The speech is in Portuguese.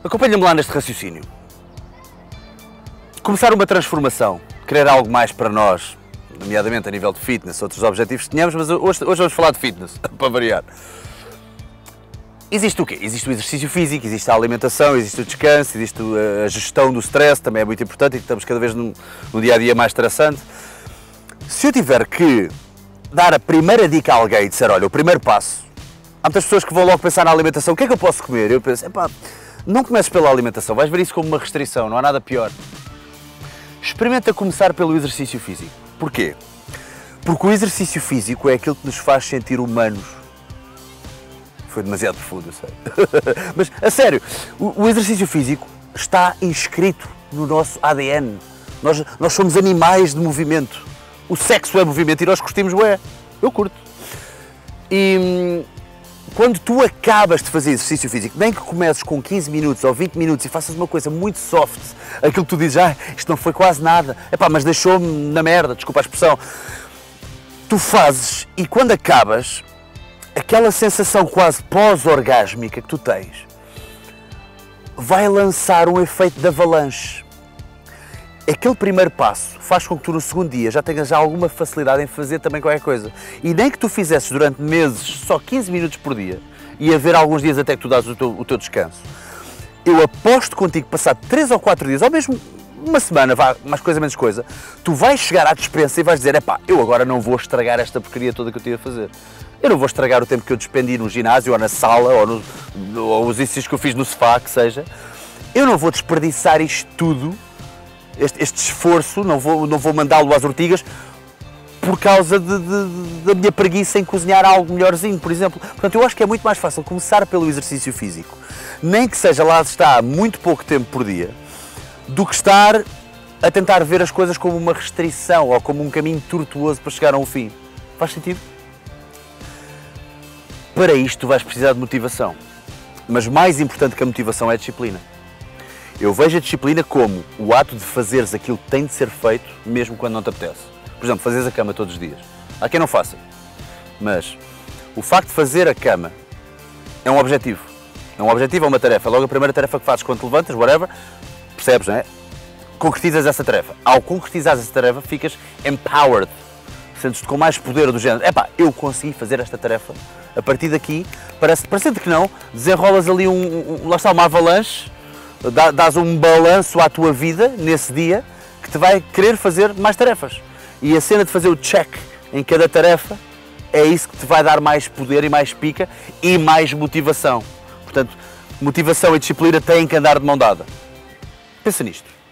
Acompanha-me lá neste raciocínio. Começar uma transformação, querer algo mais para nós, nomeadamente a nível de fitness, outros objetivos que tenhamos, mas hoje vamos falar de fitness, para variar. Existe o quê? Existe o exercício físico, existe a alimentação, existe o descanso, existe a gestão do stress, também é muito importante e estamos cada vez num dia-a-dia mais estressante. Se eu tiver que dar a primeira dica a alguém e disser, olha, o primeiro passo, há muitas pessoas que vão logo pensar na alimentação, o que é que eu posso comer? Eu penso, epá, não comeces pela alimentação, vais ver isso como uma restrição, não há nada pior. Experimenta começar pelo exercício físico. Porquê? Porque o exercício físico é aquilo que nos faz sentir humanos. Foi demasiado profundo, eu sei. Mas, a sério, o exercício físico está inscrito no nosso ADN. Nós somos animais de movimento. O sexo é movimento e nós curtimos, eu curto. E quando tu acabas de fazer exercício físico, nem que comeces com 15 minutos ou 20 minutos e faças uma coisa muito soft, aquilo que tu dizes, isto não foi quase nada, epá, mas deixou-me na merda, desculpa a expressão, tu fazes e quando acabas, aquela sensação quase pós-orgásmica que tu tens vai lançar um efeito de avalanche. Aquele primeiro passo faz com que tu no segundo dia já tenhas alguma facilidade em fazer também qualquer coisa. E nem que tu fizesses durante meses só 15 minutos por dia, e haver alguns dias até que tu dás o teu descanso, eu aposto contigo, passado 3 ou 4 dias, ou mesmo uma semana, vá, mais coisa menos coisa, tu vais chegar à despensa e vais dizer, epá, eu agora não vou estragar esta porcaria toda que eu tive a fazer. Eu não vou estragar o tempo que eu despendi no ginásio, ou na sala, ou os exercícios que eu fiz no sofá, que seja. Eu não vou desperdiçar isto tudo, este esforço, não vou mandá-lo às ortigas por causa da minha preguiça em cozinhar algo melhorzinho, por exemplo. Portanto, eu acho que é muito mais fácil começar pelo exercício físico, nem que seja lá está muito pouco tempo por dia, do que estar a tentar ver as coisas como uma restrição ou como um caminho tortuoso para chegar a um fim. Faz sentido? Para isto tu vais precisar de motivação, mas mais importante que a motivação é a disciplina. Eu vejo a disciplina como o ato de fazeres aquilo que tem de ser feito, mesmo quando não te apetece. Por exemplo, fazeres a cama todos os dias. Há quem não faça, mas o facto de fazer a cama é um objetivo. É um objetivo, é uma tarefa. Logo a primeira tarefa que fazes quando te levantas, whatever, percebes, não é? Concretizas essa tarefa. Ao concretizar essa tarefa, ficas empowered. Sentes-te com mais poder do género. Epá, eu consegui fazer esta tarefa. A partir daqui, parecendo que não, desenrolas ali lá está uma avalanche, dás um balanço à tua vida nesse dia que te vai querer fazer mais tarefas. E a cena de fazer o check em cada tarefa é isso que te vai dar mais poder e mais pica e mais motivação. Portanto, motivação e disciplina têm que andar de mão dada. Pensa nisto.